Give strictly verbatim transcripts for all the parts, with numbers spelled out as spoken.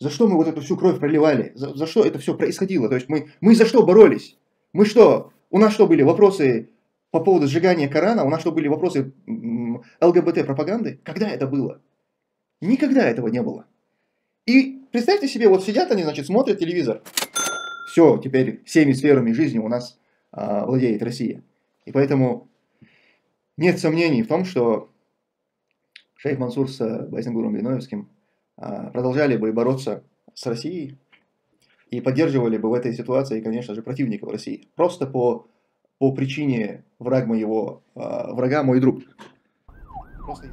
За что мы вот эту всю кровь проливали? За, за что это все происходило? То есть мы, мы за что боролись? Мы что? У нас что были вопросы по поводу сжигания Корана? У нас что были вопросы ЛГБТ-пропаганды? Когда это было? Никогда этого не было. И представьте себе, вот сидят они, значит, смотрят телевизор. Все, теперь всеми сферами жизни у нас а, владеет Россия. И поэтому нет сомнений в том, что шейх Мансур с Байсенгуром Биноевским а, продолжали бы бороться с Россией и поддерживали бы в этой ситуации, конечно же, противников России. Просто по, по причине враг моего, а, врага мой друг. Просто...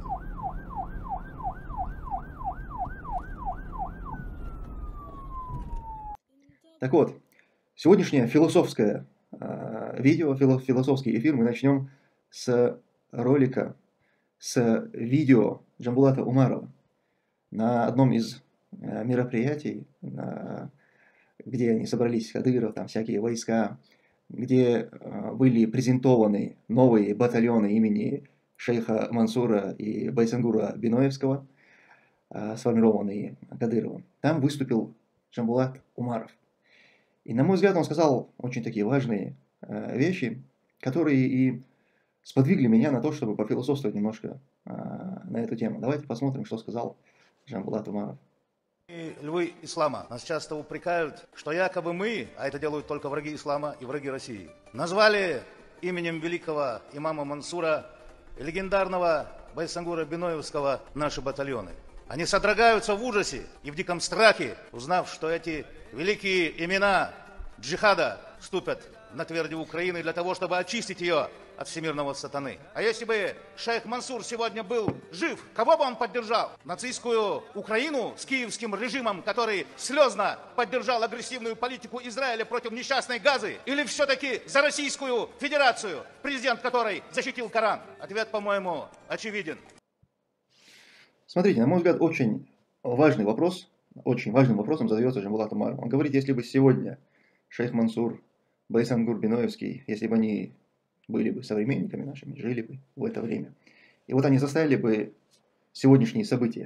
Так вот, сегодняшнее философское э, видео, философский эфир мы начнем с ролика, с видео Джамбулата Умарова на одном из э, мероприятий, э, где они собрались, Кадыров, там всякие войска, где э, были презентованы новые батальоны имени шейха Мансура и Байсенгура Биноевского, э, сформированные Кадыровым. Там выступил Джамбулат Умаров. И, на мой взгляд, он сказал очень такие важные э, вещи, которые и сподвигли меня на то, чтобы пофилософствовать немножко э, на эту тему. Давайте посмотрим, что сказал Джамбулат Умаров. Львы ислама нас часто упрекают, что якобы мы, а это делают только враги ислама и враги России, назвали именем великого имама Мансура и легендарного Байсенгура Биноевского наши батальоны. Они содрогаются в ужасе и в диком страхе, узнав, что эти великие имена джихада вступят на твердь Украины для того, чтобы очистить ее от всемирного сатаны. А если бы шейх Мансур сегодня был жив, кого бы он поддержал? Нацистскую Украину с киевским режимом, который слезно поддержал агрессивную политику Израиля против несчастной Газы? Или все-таки за Российскую Федерацию, президент которой защитил Коран? Ответ, по-моему, очевиден. Смотрите, на мой взгляд, очень важный вопрос, очень важным вопросом задается Джамбулат Умаров. Он говорит, если бы сегодня шейх Мансур, Байсенгур Биноевский, если бы они были бы современниками нашими, жили бы в это время, и вот они заставили бы сегодняшние события,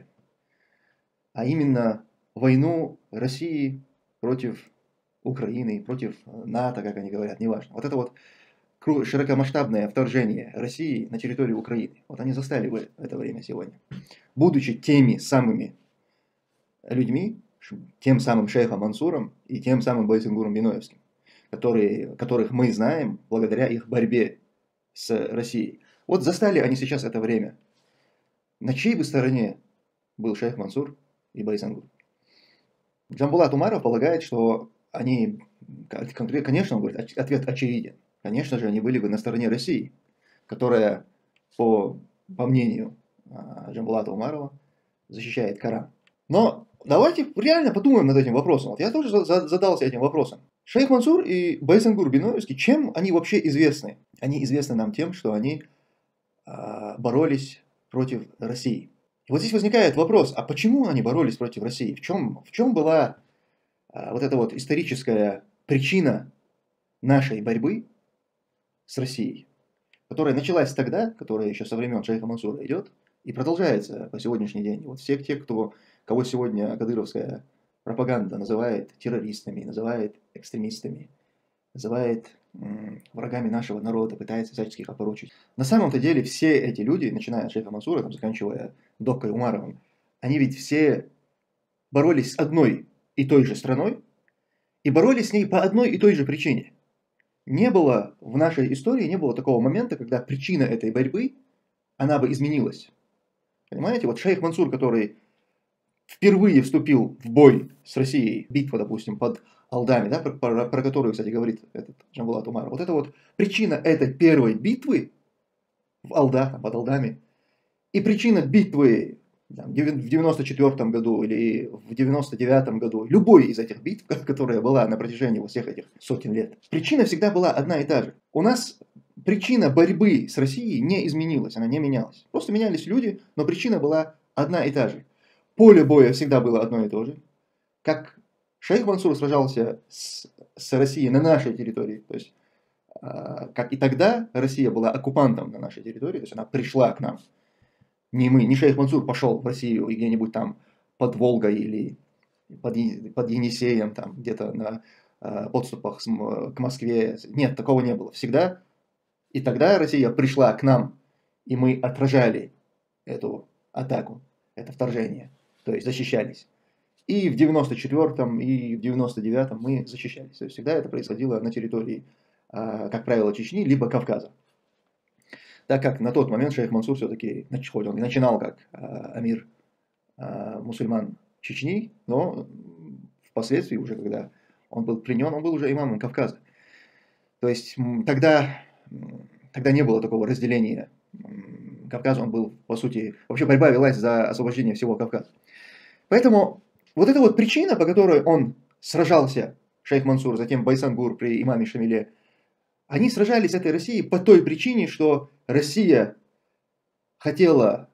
а именно войну России против Украины, против НАТО, как они говорят, неважно. Вот это вот широкомасштабное вторжение России на территорию Украины. Вот они застали бы это время сегодня. Будучи теми самыми людьми, тем самым шейхом Мансуром и тем самым Байсенгуром Биноевским, которые, которых мы знаем благодаря их борьбе с Россией. Вот застали они сейчас это время. На чьей бы стороне был шейх Мансур и Байсенгур? Джамбулат Умаров полагает, что они, конечно, он говорит, ответ очевиден. Конечно же, они были бы на стороне России, которая, по, по мнению Джамбулата Умарова, защищает Коран. Но давайте реально подумаем над этим вопросом. Вот я тоже задался этим вопросом. Шейх Мансур и Байсенгур Биноевский, чем они вообще известны? Они известны нам тем, что они а, боролись против России. И вот здесь возникает вопрос, а почему они боролись против России? В чем, в чем была а, вот эта вот историческая причина нашей борьбы с Россией, которая началась тогда, которая еще со времен шейха Мансура идет, и продолжается по сегодняшний день. Вот все те, кто, кого сегодня кадыровская пропаганда называет террористами, называет экстремистами, называет м, врагами нашего народа, пытается всячески их опорочить. На самом-то деле все эти люди, начиная от шейха Мансура, там, заканчивая Доккой Умаровым, они ведь все боролись с одной и той же страной, и боролись с ней по одной и той же причине. Не было в нашей истории, не было такого момента, когда причина этой борьбы, она бы изменилась. Понимаете, вот шейх Мансур, который впервые вступил в бой с Россией, битва, допустим, под Алдами, да, про, про, про которую, кстати, говорит этот Джамбулат Умаров, вот это вот причина этой первой битвы в Алдах, под Алдами, и причина битвы там, в девяносто четвёртом году или в девяносто девятом году, любой из этих битв, которая была на протяжении всех этих сотен лет, причина всегда была одна и та же. У нас причина борьбы с Россией не изменилась, она не менялась. Просто менялись люди, но причина была одна и та же. Поле боя всегда было одно и то же. Как шейх Мансур сражался с, с Россией на нашей территории, то есть, э, как и тогда Россия была оккупантом на нашей территории, то есть она пришла к нам. Не мы, не шейх Мансур пошел в Россию и где-нибудь там под Волгой или под, Е- под Енисеем, там, где-то на э, подступах с М- к Москве. Нет, такого не было. Всегда. И тогда Россия пришла к нам, и мы отражали эту атаку, это вторжение, то есть защищались. И в девяносто четвёртом, и в девяносто девятом мы защищались. То есть всегда это происходило на территории, а, как правило, Чечни, либо Кавказа. Так как на тот момент шейх Мансур все-таки, хоть он и начинал как а, амир а, мусульман Чечни, но впоследствии уже, когда он был пленен, он был уже имамом Кавказа. То есть м, тогда, м, тогда не было такого разделения. М, Кавказ, он был, по сути, вообще борьба велась за освобождение всего Кавказа. Поэтому вот эта вот причина, по которой он сражался, шейх Мансур, затем Байсангур при имаме Шамиле, они сражались с этой Россией по той причине, что Россия хотела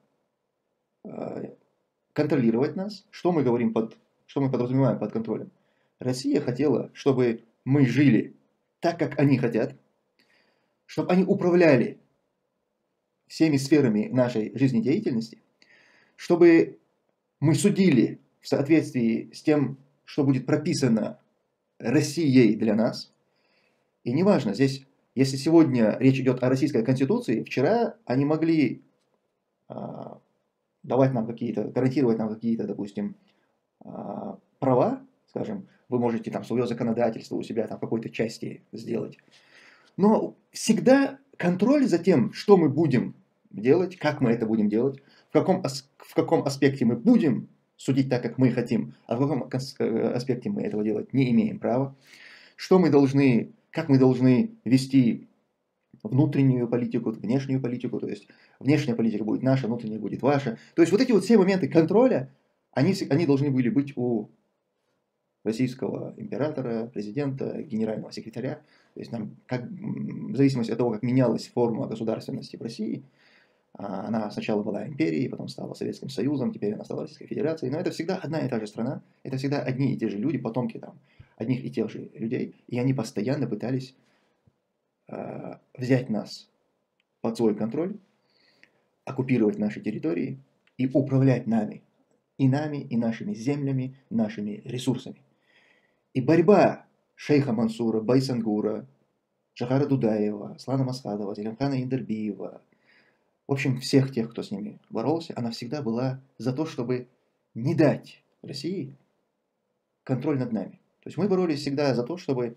э, контролировать нас. Что мы говорим под, что мы подразумеваем под контролем? Россия хотела, чтобы мы жили так, как они хотят, чтобы они управляли всеми сферами нашей жизнедеятельности, чтобы мы судили в соответствии с тем, что будет прописано Россией для нас. И неважно, здесь, если сегодня речь идет о российской конституции, вчера они могли а, давать нам какие-то, гарантировать нам какие-то, допустим, а, права, скажем, вы можете там свое законодательство у себя там в какой-то части сделать. Но всегда контроль за тем, что мы будем делать, как мы это будем делать, в каком, в каком аспекте мы будем судить так, как мы хотим, а в каком аспекте мы этого делать не имеем права, что мы должны, как мы должны вести внутреннюю политику, внешнюю политику, то есть внешняя политика будет наша, внутренняя будет ваша. То есть вот эти вот все моменты контроля, они, они должны были быть у российского императора, президента, генерального секретаря. То есть нам, как, в зависимости от того, как менялась форма государственности в России, она сначала была империей, потом стала Советским Союзом, теперь она стала Российской Федерацией, но это всегда одна и та же страна, это всегда одни и те же люди, потомки там, одних и тех же людей, и они постоянно пытались э, взять нас под свой контроль, оккупировать наши территории и управлять нами, и нами, и нашими землями, нашими ресурсами. И борьба шейха Мансура, Байсангура, Жахара Дудаева, Аслана Масхадова, Зелимхана Индербиева, в общем, всех тех, кто с ними боролся, она всегда была за то, чтобы не дать России контроль над нами. То есть мы боролись всегда за то, чтобы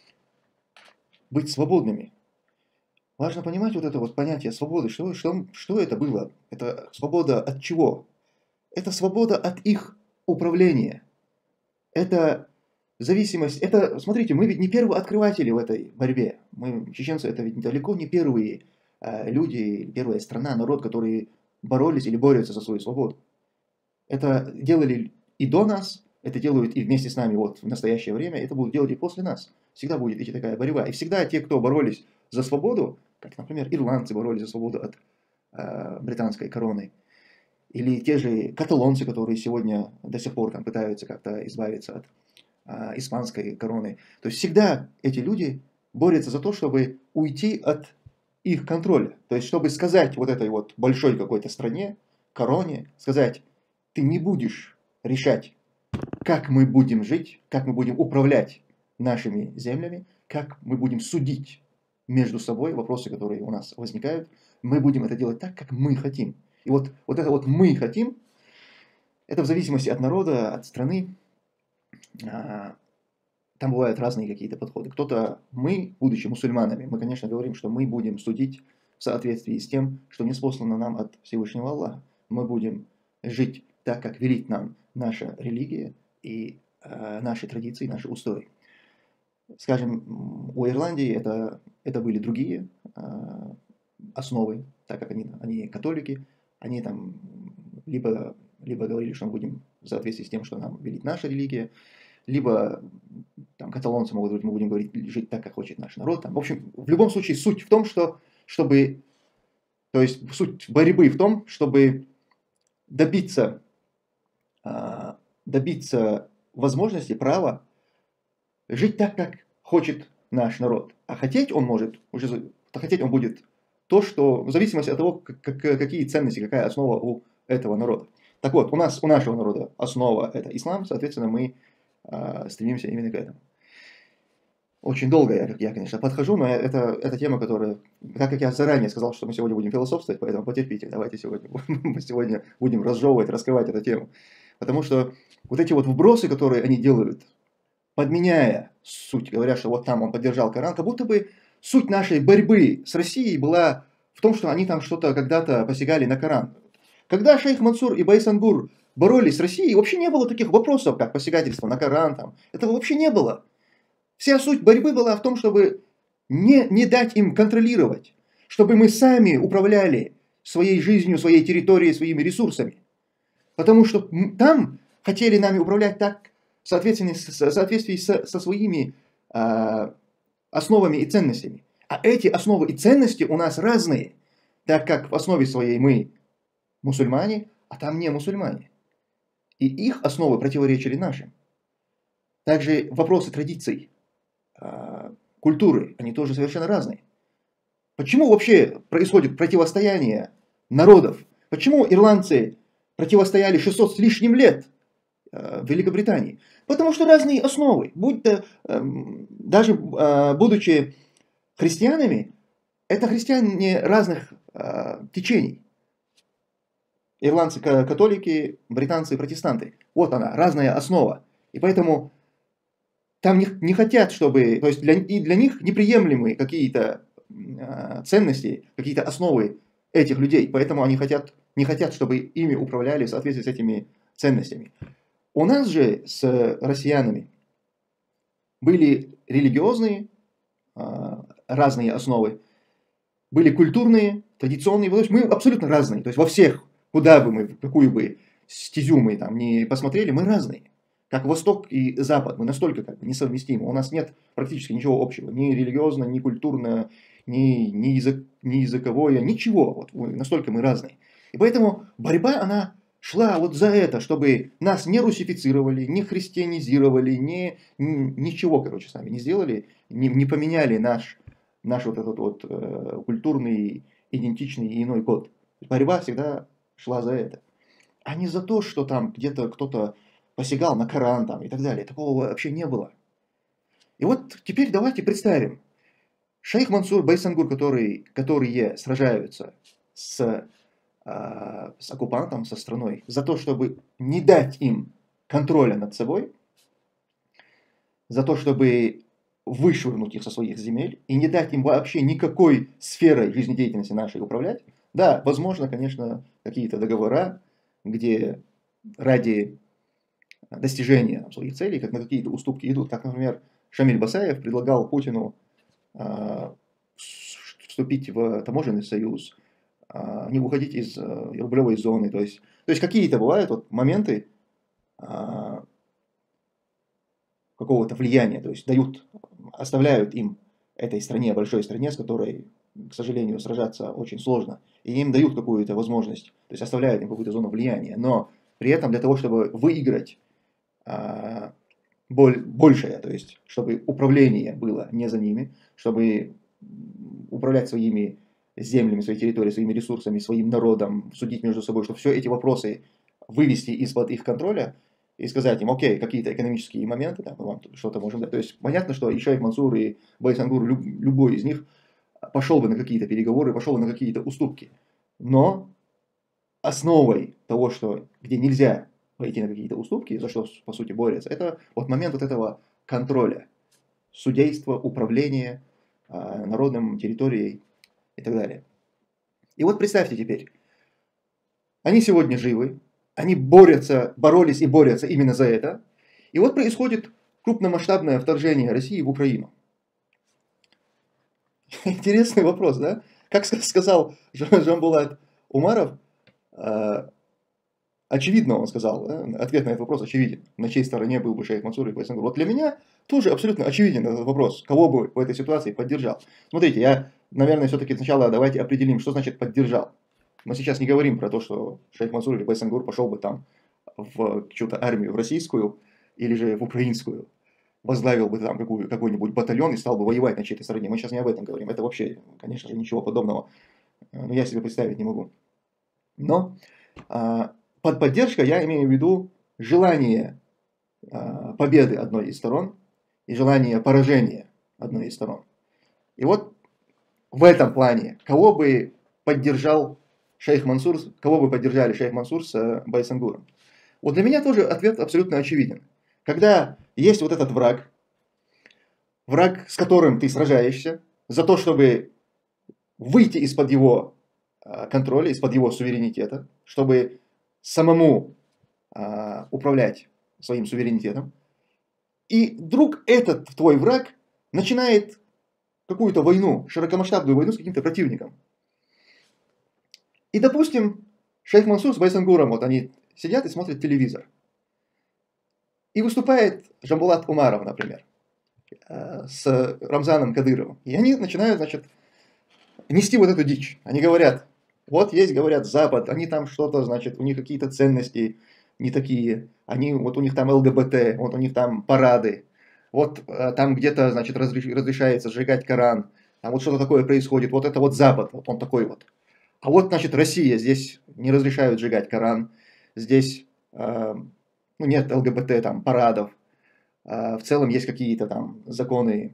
быть свободными. Важно понимать вот это вот понятие свободы. Что, что, что это было? Это свобода от чего? Это свобода от их управления. Это зависимость. Это, смотрите, мы ведь не первые открыватели в этой борьбе. Мы, чеченцы, это ведь далеко не первые э, люди, первая страна, народ, которые боролись или борются за свою свободу. Это делали и до нас, это делают и вместе с нами вот в настоящее время, это будут делать и после нас. Всегда будет идти такая борьба. И всегда те, кто боролись за свободу, как, например, ирландцы боролись за свободу от э, британской короны, или те же каталонцы, которые сегодня до сих пор там, пытаются как-то избавиться от э, испанской короны. То есть всегда эти люди борются за то, чтобы уйти от их контроля. То есть чтобы сказать вот этой вот большой какой-то стране, короне, сказать: ты не будешь решать, как мы будем жить, как мы будем управлять нашими землями, как мы будем судить между собой вопросы, которые у нас возникают. Мы будем это делать так, как мы хотим. И вот, вот это вот «мы хотим», это в зависимости от народа, от страны. Там бывают разные какие-то подходы. Кто-то, мы, будучи мусульманами, мы, конечно, говорим, что мы будем судить в соответствии с тем, что ниспослано нам от Всевышнего Аллаха. Мы будем жить так, как велит нам наша религия и э, наши традиции, наши устои. Скажем, у Ирландии это, это были другие э, основы, так как они, они католики, они там либо, либо говорили, что мы будем в соответствии с тем, что нам велит наша религия, либо там, каталонцы могут говорить, мы будем говорить, жить так, как хочет наш народ. Там. В общем, в любом случае суть в том, что, чтобы, то есть суть борьбы в том, чтобы добиться, добиться возможности, права жить так, как хочет наш народ. А хотеть он может, уже хотеть он будет то, что в зависимости от того, как, какие ценности, какая основа у этого народа. Так вот, у нас, у нашего народа основа это ислам, соответственно, мы э, стремимся именно к этому. Очень долго я, я, конечно, подхожу, но это, это тема, которая, так как я заранее сказал, что мы сегодня будем философствовать, поэтому потерпите, давайте сегодня, мы сегодня будем разжевывать, раскрывать эту тему. Потому что вот эти вот вбросы, которые они делают, подменяя суть, говоря, что вот там он поддержал Коран, как будто бы суть нашей борьбы с Россией была в том, что они там что-то когда-то посягали на Коран. Когда шейх Мансур и Байсангур боролись с Россией, вообще не было таких вопросов, как посягательство на Коран. Там. Этого вообще не было. Вся суть борьбы была в том, чтобы не, не дать им контролировать, чтобы мы сами управляли своей жизнью, своей территорией, своими ресурсами. Потому что там хотели нами управлять так, в соответствии, в соответствии со, со своими э, основами и ценностями. А эти основы и ценности у нас разные, так как в основе своей мы мусульмане, а там не мусульмане. И их основы противоречили нашим. Также вопросы традиций, культуры, они тоже совершенно разные. Почему вообще происходит противостояние народов? Почему ирландцы противостояли шестьсот с лишним лет в Великобритании? Потому что разные основы. Будь то, даже будучи христианами, это христиане разных течений. Ирландцы католики, британцы протестанты. Вот она, разная основа. И поэтому там не, не хотят, чтобы, то есть для, и для них неприемлемы какие-то э, ценности, какие-то основы этих людей. Поэтому они хотят, не хотят, чтобы ими управляли в соответствии с этими ценностями. У нас же с россиянами были религиозные э, разные основы, были культурные, традиционные. То есть мы абсолютно разные. То есть во всех, куда бы мы, какую бы стезю мы там не посмотрели, мы разные. Как Восток и Запад, мы настолько как бы несовместимы. У нас нет практически ничего общего. Ни религиозно, ни культурно, ни, ни, язык, ни языковое, ничего. Вот, настолько мы разные. И поэтому борьба, она шла вот за это, чтобы нас не русифицировали, не христианизировали, не, ничего, короче, с нами не сделали, не, не поменяли наш, наш вот этот вот э, культурный, идентичный и иной код. Борьба всегда шла за это. А не за то, что там где-то кто-то посягал на Коран там, и так далее. Такого вообще не было. И вот теперь давайте представим. Шейх Мансур, Байсангур, которые, которые сражаются с, э, с оккупантом, со страной, за то, чтобы не дать им контроля над собой, за то, чтобы вышвырнуть их со своих земель и не дать им вообще никакой сферой жизнедеятельности нашей управлять. Да, возможно, конечно, какие-то договора, где ради достижения там, своих целей, как на какие-то уступки идут. Как, например, Шамиль Басаев предлагал Путину э, вступить в таможенный союз, э, не выходить из э, рублевой зоны. То есть, то есть какие-то бывают вот, моменты э, какого-то влияния, то есть дают, оставляют им этой стране, большой стране, с которой, к сожалению, сражаться очень сложно, и им дают какую-то возможность, то есть оставляют им какую-то зону влияния, но при этом для того, чтобы выиграть большее, то есть чтобы управление было не за ними, чтобы управлять своими землями, своей территорией, своими ресурсами, своим народом, судить между собой, чтобы все эти вопросы вывести из-под их контроля и сказать им, окей, какие-то экономические моменты, там, мы вам что-то можем дать. То есть понятно, что и шейх Мансур, и Байсангур, любой из них пошел бы на какие-то переговоры, пошел бы на какие-то уступки. Но основой того, что, где нельзя пойти на какие-то уступки, за что, по сути, борются, это вот момент вот этого контроля, судейства, управления э, народом, территорией и так далее. И вот представьте теперь, они сегодня живы, они борются, боролись и борются именно за это, и вот происходит крупномасштабное вторжение России в Украину. Интересный вопрос, да? Как сказал Жамбулат Умаров, э, очевидно, он сказал, да? Ответ на этот вопрос очевиден. На чьей стороне был бы шейх Мансур и Байсангур. Вот для меня тоже абсолютно очевиден этот вопрос. Кого бы в этой ситуации поддержал? Смотрите, я, наверное, все-таки сначала давайте определим, что значит поддержал. Мы сейчас не говорим про то, что шейх Мансур или Байсангур пошел бы там в чью-то армию, в российскую или же в украинскую, возглавил бы там какую, какой-нибудь батальон и стал бы воевать на чьей-то стороне. Мы сейчас не об этом говорим. Это вообще, конечно же, ничего подобного, ну, я себе представить не могу. Но а, под поддержкой я имею в виду желание э, победы одной из сторон и желание поражения одной из сторон. И вот в этом плане, кого бы поддержал шейх Мансур, кого бы поддержали шейх Мансур с э, Байсангуром? Вот для меня тоже ответ абсолютно очевиден. Когда есть вот этот враг, враг, с которым ты сражаешься, за то, чтобы выйти из-под его э, контроля, из-под его суверенитета, чтобы самому э, управлять своим суверенитетом, и вдруг этот твой враг начинает какую-то войну, широкомасштабную войну с каким-то противником. И, допустим, шейх Мансур с Байсангуром, вот они сидят и смотрят телевизор. И выступает Жамбулат Умаров, например, с Рамзаном Кадыровым. И они начинают, значит, нести вот эту дичь. Они говорят, вот есть, говорят, Запад, они там что-то, значит, у них какие-то ценности не такие. Они, вот у них там ЛГБТ, вот у них там парады. Вот там где-то, значит, разрешается сжигать Коран. Там вот что-то такое происходит. Вот это вот Запад, вот он такой вот. А вот, значит, Россия, здесь не разрешают сжигать Коран. Здесь э, ну, нет ЛГБТ, там, парадов. Э, в целом есть какие-то там законы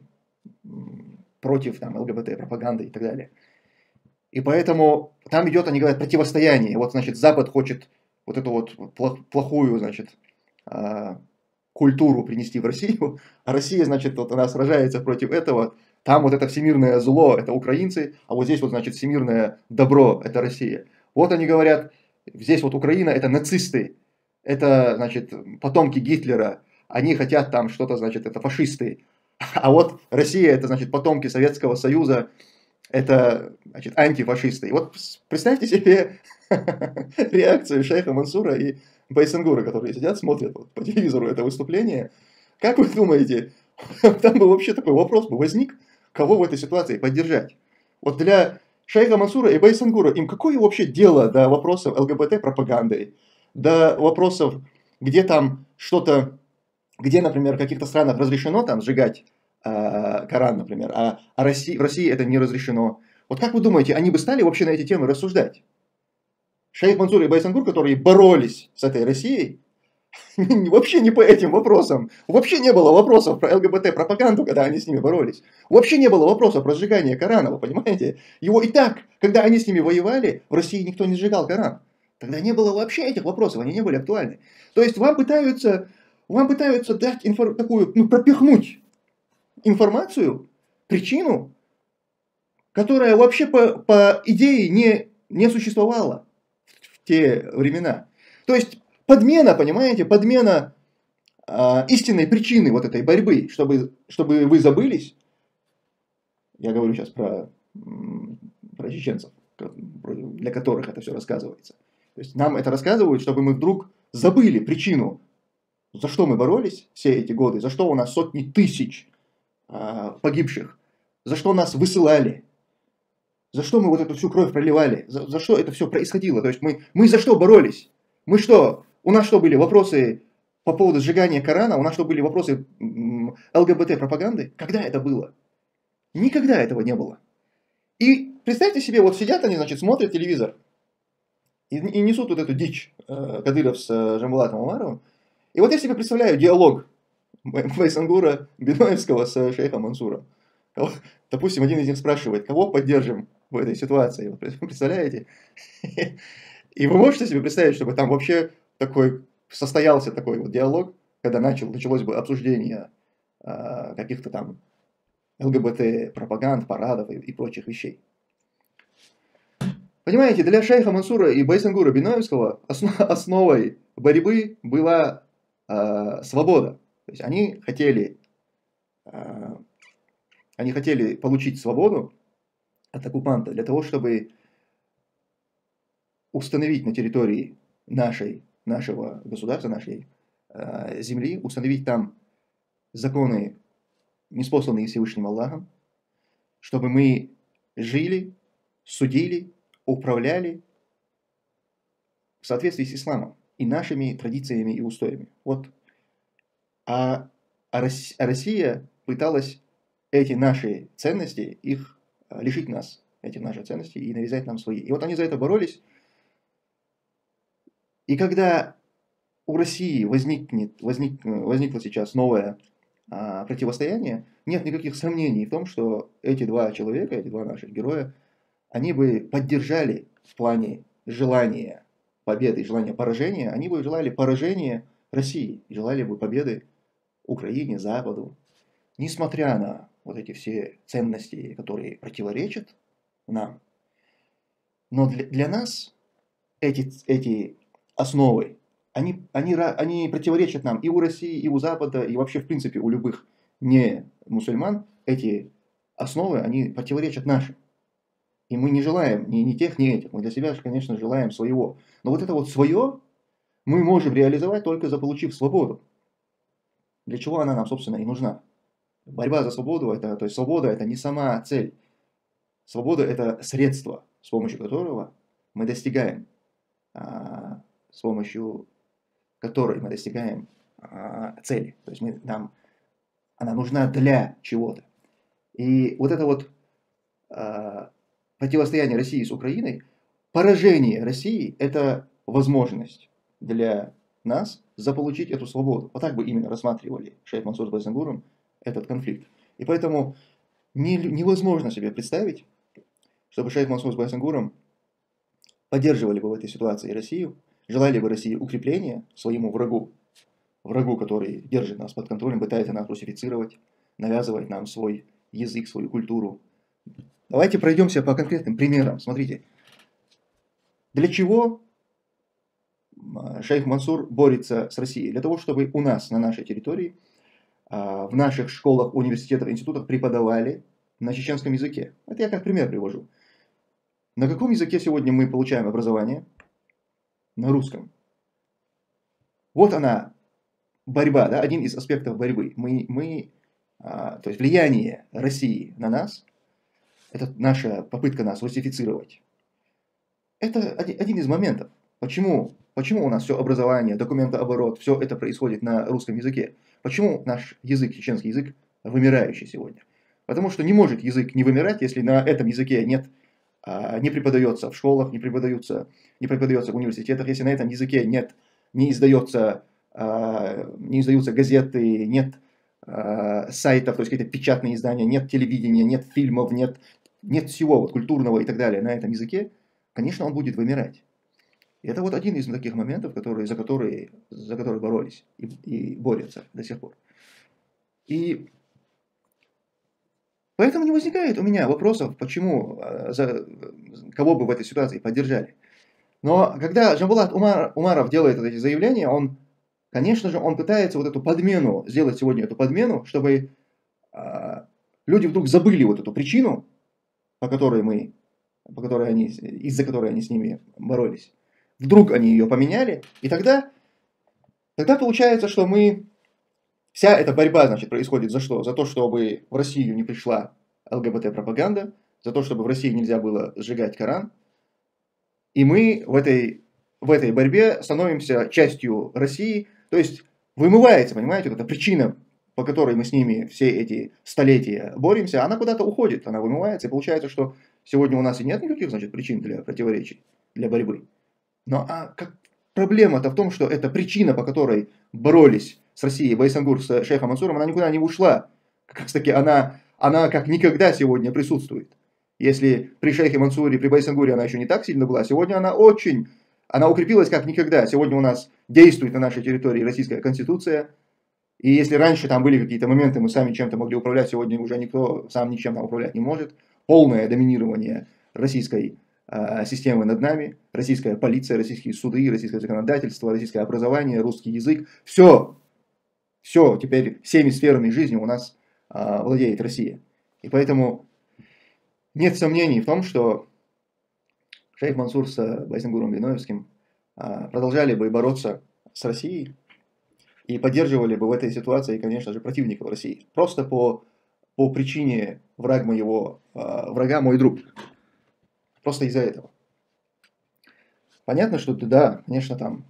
против там, ЛГБТ, пропаганды и так далее. И поэтому там идет, они говорят, противостояние. Вот, значит, Запад хочет вот эту вот плохую, значит, э, культуру принести в Россию, а Россия, значит, вот она сражается против этого. Там вот это всемирное зло, это украинцы, а вот здесь вот, значит, всемирное добро, это Россия. Вот они говорят, здесь вот Украина, это нацисты, это, значит, потомки Гитлера, они хотят там что-то, значит, это фашисты. А вот Россия, это, значит, потомки Советского Союза, это, значит, антифашисты. И вот представьте себе реакцию шейха Мансура и Байсангура, которые сидят, смотрят вот по телевизору это выступление. Как вы думаете, там бы вообще такой вопрос бы возник, кого в этой ситуации поддержать? Вот для шейха Мансура и Байсангура им какое вообще дело до вопросов ЛГБТ-пропаганды, до вопросов, где там что-то, где, например, в каких-то странах разрешено там сжигать э, Коран, например, а, а России, в России это не разрешено. Вот как вы думаете, они бы стали вообще на эти темы рассуждать? Шейх Мансур и Байсангур, которые боролись с этой Россией, вообще не по этим вопросам. Вообще не было вопросов про ЛГБТ-пропаганду, когда они с ними боролись. Вообще не было вопросов про сжигание Корана, вы понимаете? Его и так, когда они с ними воевали, в России никто не сжигал Коран. Тогда не было вообще этих вопросов, они не были актуальны. То есть вам пытаются, вам пытаются дать инфор, такую, ну, пропихнуть информацию, причину, которая вообще по, по идее не, не существовала в те времена. То есть подмена, понимаете, подмена э, истинной причины вот этой борьбы, чтобы, чтобы вы забылись. Я говорю сейчас про, про чеченцев, для которых это все рассказывается. То есть нам это рассказывают, чтобы мы вдруг забыли причину, за что мы боролись все эти годы, за что у нас сотни тысяч э, погибших, за что нас высылали, за что мы вот эту всю кровь проливали, за, за что это все происходило. То есть мы, мы за что боролись? Мы что? У нас что были вопросы по поводу сжигания Корана? У нас что были вопросы ЛГБТ-пропаганды? Когда это было? Никогда этого не было. И представьте себе, вот сидят они, значит, смотрят телевизор и, и несут вот эту дичь э, Кадыров с э, Жамбулатом Умаровым. И вот я себе представляю диалог Байсангура Биноевского с шейхом Мансуром. Допустим, один из них спрашивает, кого поддержим в этой ситуации. Вот, представляете? И вы можете себе представить, чтобы там вообще такой состоялся такой вот диалог, когда начал, началось бы обсуждение э, каких-то там ЛГБТ-пропаганд, парадов и, и прочих вещей. Понимаете, для шейха Мансура и Байсангура Биноевского основ, основой борьбы была э, свобода. То есть они хотели, э, они хотели получить свободу от оккупанта для того, чтобы установить на территории нашей, нашего государства, нашей э, земли, установить там законы, ниспосланные Всевышним Аллахом, чтобы мы жили, судили, управляли в соответствии с исламом и нашими традициями и устоями. Вот. А, а Россия пыталась эти наши ценности, их лишить нас, эти наши ценности и навязать нам свои. И вот они за это боролись. И когда у России возникнет, возник, возникло сейчас новое а, противостояние, нет никаких сомнений в том, что эти два человека, эти два наших героя, они бы поддержали в плане желания победы и желания поражения, они бы желали поражения России, желали бы победы Украине, Западу, несмотря на вот эти все ценности, которые противоречат нам. Но для, для нас эти, эти основы, они, они, они противоречат нам и у России, и у Запада, и вообще, в принципе, у любых не мусульман. Эти основы, они противоречат нашим. И мы не желаем ни, ни тех, ни этих. Мы для себя, конечно, желаем своего. Но вот это вот свое мы можем реализовать только заполучив свободу. Для чего она нам, собственно, и нужна. Борьба за свободу, это, то есть свобода это не сама цель. Свобода это средство, с помощью которого мы достигаем, а, с помощью которой мы достигаем а, цели. То есть мы, нам, она нужна для чего-то. И вот это вот а, противостояние России с Украиной, поражение России это возможность для нас заполучить эту свободу. Вот так бы именно рассматривали шейх Мансур с Байсангуром этот конфликт. И поэтому не, невозможно себе представить, чтобы шейх Мансур с Байсангуром поддерживали бы в этой ситуации Россию, желали бы России укрепления своему врагу, врагу, который держит нас под контролем, пытается нас русифицировать, навязывать нам свой язык, свою культуру. Давайте пройдемся по конкретным примерам. Смотрите, для чего шейх Мансур борется с Россией? Для того, чтобы у нас, на нашей территории, в наших школах, университетах, институтах преподавали на чеченском языке. Это я как пример привожу. На каком языке сегодня мы получаем образование? На русском. Вот она, борьба, да, один из аспектов борьбы. Мы, мы, а, то есть влияние России на нас, это наша попытка нас русифицировать. Это один, один из моментов. Почему, почему у нас все образование, документооборот, все это происходит на русском языке? Почему наш язык, чеченский язык, вымирающий сегодня? Потому что не может язык не вымирать, если на этом языке нет, не преподается в школах, не преподается, не преподается в университетах, если на этом языке нет, не издается, не издаются газеты, нет сайтов, то есть какие-то печатные издания, нет телевидения, нет фильмов, нет, нет всего вот, культурного и так далее на этом языке, конечно, он будет вымирать. И это вот один из таких моментов, которые, за, которые, за которые боролись и, и борются до сих пор. И поэтому не возникает у меня вопросов, почему, за, кого бы в этой ситуации поддержали. Но когда Жанбулат Умар, Умаров делает эти заявления, он, конечно же, он пытается вот эту подмену, сделать сегодня эту подмену, чтобы а, люди вдруг забыли вот эту причину, по которой мы, по которой они, из-за которой они с ними боролись. Вдруг они ее поменяли, и тогда, тогда получается, что мы... Вся эта борьба, значит, происходит за что? За то, чтобы в Россию не пришла ЛГБТ-пропаганда, за то, чтобы в России нельзя было сжигать Коран. И мы в этой, в этой борьбе становимся частью России. То есть вымывается, понимаете, вот эта причина, по которой мы с ними все эти столетия боремся, она куда-то уходит, она вымывается. И получается, что сегодня у нас и нет никаких, значит, причин для противоречий, для борьбы. Но а как проблема-то в том, что эта причина, по которой боролись с Россией Байсангур с шейхом Мансуром, она никуда не ушла. Как раз таки она, она как никогда сегодня присутствует. Если при шейхе Мансуре, при Байсангуре она еще не так сильно была, сегодня она очень, она укрепилась как никогда. Сегодня у нас действует на нашей территории Российская Конституция. И если раньше там были какие-то моменты, мы сами чем-то могли управлять, сегодня уже никто сам ничем там управлять не может. Полное доминирование российской системы над нами, российская полиция, российские суды, российское законодательство, российское образование, русский язык. Все, все, теперь всеми сферами жизни у нас а, владеет Россия. И поэтому нет сомнений в том, что шейх Мансур с Байсангуром Биноевским а, продолжали бы бороться с Россией и поддерживали бы в этой ситуации, конечно же, противников России. Просто по, по причине враг моего, а, врага мой друг. Просто из-за этого. Понятно, что да, конечно, там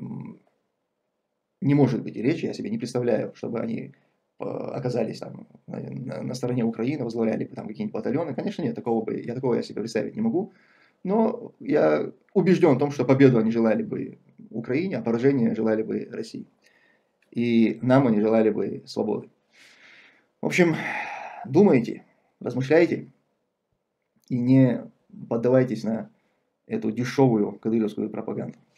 не может быть и речи, я себе не представляю, чтобы они оказались там на, на стороне Украины, возглавляли бы там какие-нибудь батальоны. Конечно, нет, такого бы, я такого я себе представить не могу. Но я убежден в том, что победу они желали бы Украине, а поражение желали бы России. И нам они желали бы свободы. В общем, думайте, размышляйте и не поддавайтесь на эту дешевую кадыровскую пропаганду.